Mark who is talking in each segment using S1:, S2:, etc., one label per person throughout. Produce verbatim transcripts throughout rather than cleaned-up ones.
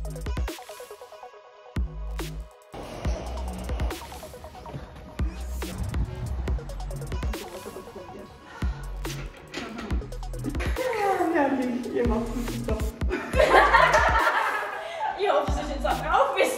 S1: Herrlich, ihr macht es super.
S2: Ich hoffe, dass ich jetzt auch drauf bist.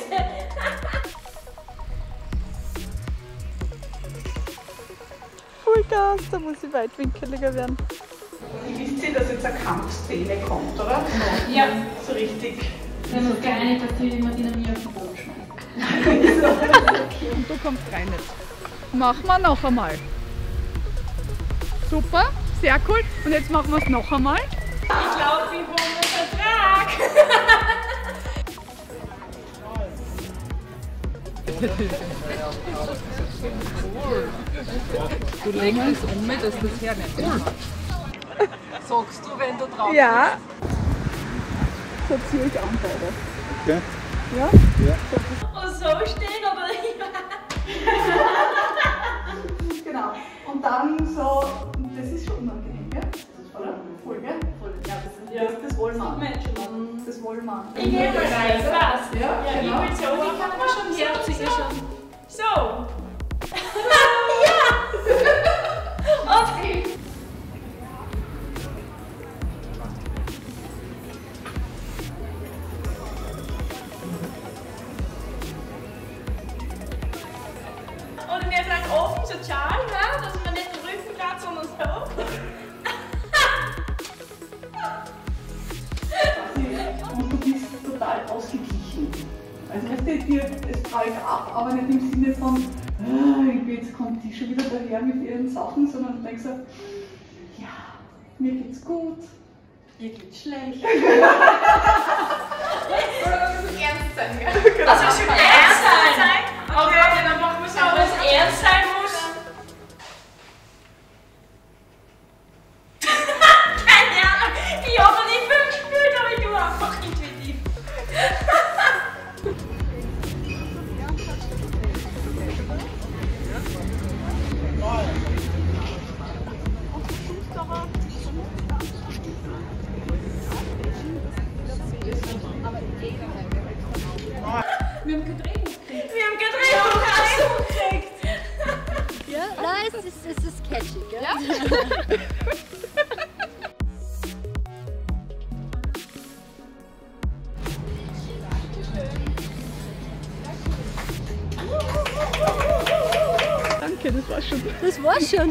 S1: Vollgas, da muss ich weitwinkeliger werden.
S3: Ihr wisst ja, dass jetzt eine Kampfszene kommt, oder?
S2: Ja.
S3: So richtig.
S2: Wir haben uns geeinigt, dass die Martina mir auf den Boden schmeißt.
S1: Und du kommst rein jetzt. Machen wir noch einmal. Super, sehr cool. Und jetzt machen wir es noch einmal.
S2: Ich glaube, wir wollen einen Vertrag.
S4: Du legst es um, dass das hernimmt. Sagst du, wenn du drauf bist?
S1: Ja. So ziehe ich an beide.
S5: Okay.
S1: Ja?
S5: Ja.
S2: Und so stehen oder nicht?
S3: Genau. Und dann so, das ist schon unangenehm, gell? Oder? Voll, gell? Voll. Ja, das,
S2: Ja.
S3: das, das wollen wir.
S2: Menschen.
S3: Das wollen wir.
S2: Ich gehe mal rein, passt.
S3: Ja,
S2: Ja,
S3: genau.
S2: ich will so, die kann man schon herziehen schon. So. Ja! Okay. Und wir vielleicht offen sozial, ne? Dass man nicht den Rücken gerade, sondern so.
S3: Und du bist total ausgeglichen. Also weißt du, dir, es traue ich ab, aber nicht im Sinne von, ah, jetzt kommt die schon wieder daher mit ihren Sachen, sondern du denkst so, ja, mir geht's gut.
S2: Ihr geht's schlecht.
S4: Ernst sein, gell?
S2: Also schon ernst sein. Okay, dann machen wir es auch, was ernst sein muss. Keine Ahnung. Ich habe nicht viel gespielt, aber ich tue einfach intuitiv. Wir haben gedreht gekriegt. Wir haben gedreht gekriegt.
S6: Ja, nein, es ist, es ist catchy, gell? Ja?
S1: Danke, das war schon.
S6: Das war's schon.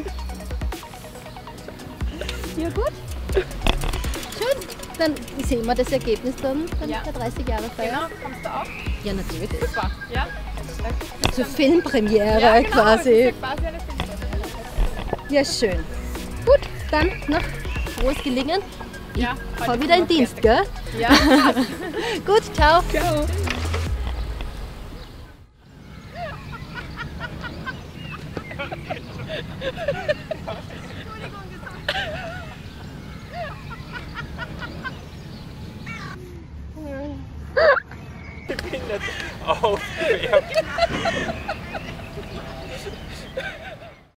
S6: Ja gut. Schön. Dann sehen wir das Ergebnis dann, dann
S4: Ja.
S6: der dreißig Jahre Feier.
S4: Genau, kommst du auch?
S6: Ja, natürlich.
S4: Super. Ja?
S6: Zur Filmpremiere
S4: Ja, genau,
S6: quasi.
S4: das ist ja quasi eine Filmpremiere.
S6: Ja, schön. Gut, dann noch frohes Gelingen.
S4: Ja,
S6: Ich fahr wieder in Dienst, gell?
S4: Ja, passt.
S6: Gut, ciao.
S1: Ciao.
S5: Ich bin nicht aufgewärmt.